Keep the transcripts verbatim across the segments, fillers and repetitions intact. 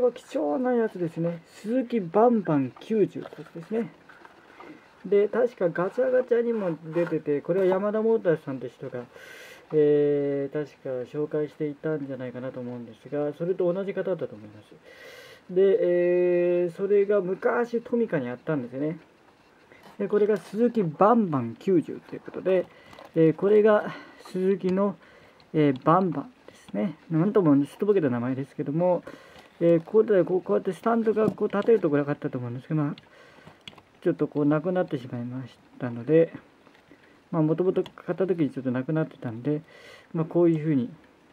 は貴重なやつですね。スズキバンバンきゅうじゅうってやつですね。で、確かガチャガチャにも出てて、これはヤマダモーターズさんって人が、えー、確か紹介していたんじゃないかなと思うんですが、それと同じ方だと思います。で、えー、それが昔トミカにあったんですよね。で、これがスズキバンバンきゅうじゅうということで、えー、これがスズキの、えー、バンバンですね。なんともすっとぼけた名前ですけども、えー、ここでこうこうやってスタンドがこう立てるところなかったと思うんですけど、まあ、ちょっとこうなくなってしまいましたので、まあもともと買った時にちょっとなくなってたんで、まあ、こういうふうに、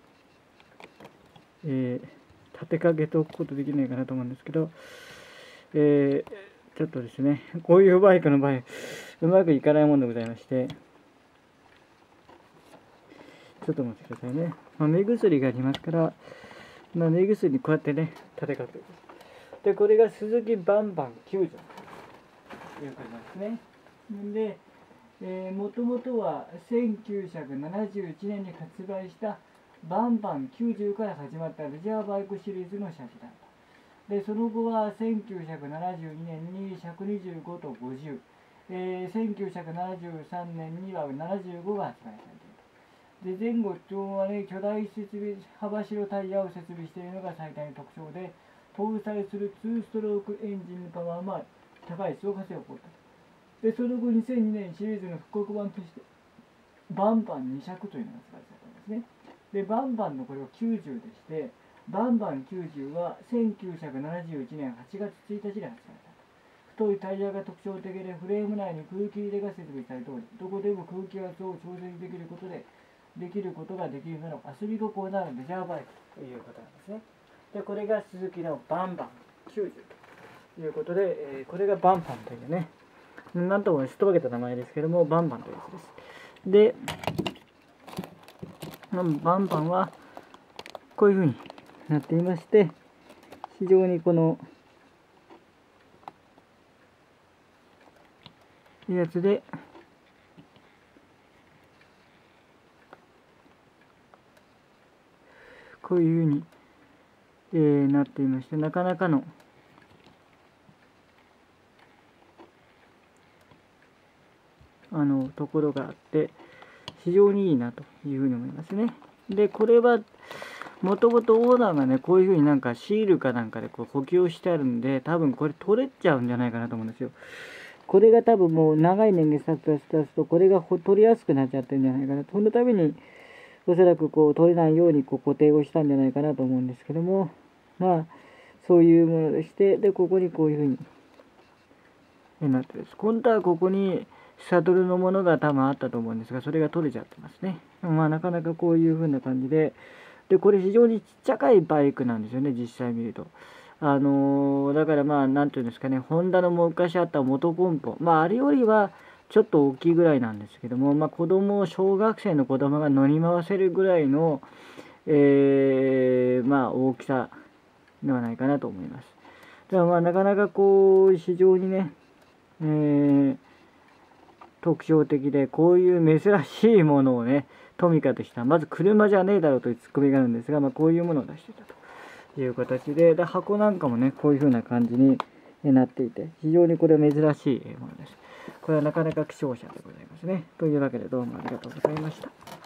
えー、立てかけておくことできないかなと思うんですけど、えー、ちょっとですね、こういうバイクの場合、うまくいかないものでございまして、ちょっと待ってくださいね。まあ、目薬がありますから、まあ、目薬にこうやってね、立てかけて。で、これがスズキバンバンきゅうじゅうということなんですね。で、えー、もともとはせんきゅうひゃくななじゅういちねんに発売したバンバンきゅうじゅうから始まったレジャーバイクシリーズの車種だった。で、その後はせんきゅうひゃくななじゅうにねんにひゃくにじゅうごとごじゅう、えー、せんきゅうひゃくななじゅうさんねんにはななじゅうごが発売されている。で、前後長はね、巨大設備幅白タイヤを設備しているのが最大の特徴で、搭載するツーストロークエンジンのパワーも高い走破性を誇った。で、その後にせんにねんシリーズの復刻版としてバンバンに尺というのが発売されたんですね。で、バンバンのこれはきゅうじゅうでして、バンバンきゅうじゅうはせんきゅうひゃくななじゅういちねんはちがつついたちに発売された。太いタイヤが特徴的で、フレーム内に空気入れが設備されており、どこでも空気圧を調整できることでできることができるなら遊び心のあるメジャーバイクということなんですね。で、これがスズキのバンバンきゅうじゅうということで、えー、これがバンバンというね、なんともすっとぼけた名前ですけども、バンバンというやつです。で、バンバンはこういう風になっていまして、非常にこのやつで、こういう風に、えー、なっていまして、なかなかのあのところがあって非常にいいなというふうに思いますね。で、これはもともとオーナーがね、こういうふうになんかシールかなんかでこう補強してあるんで、多分これ取れちゃうんじゃないかなと思うんですよ。これが多分もう長い年月経つと、これが取りやすくなっちゃってるんじゃないかな。そのためにおそらくこう取れないようにこう固定をしたんじゃないかなと思うんですけども、まあそういうものでして、でここにこういうふうになってです。今度はここにサドルのものが多分あったと思うんですが、それが取れちゃってますね。まあなかなかこういう風な感じで、でこれ非常にちっちゃかいバイクなんですよね、実際見ると。あのー、だからまあなんていうんですかね、ホンダの昔あった元コンポ、まああれよりはちょっと大きいぐらいなんですけども、まあ子供、小学生の子供が乗り回せるぐらいの、えー、まあ大きさではないかなと思います。だからまあなかなかこう非常にね、えー特徴的で、こういう珍しいものをね、トミカとしては、まず車じゃねえだろうというツッコミがあるんですが、まあ、こういうものを出していたという形で、で箱なんかもね、こういう風な感じになっていて、非常にこれは珍しいものです。これはなかなか希少車でございますね。というわけでどうもありがとうございました。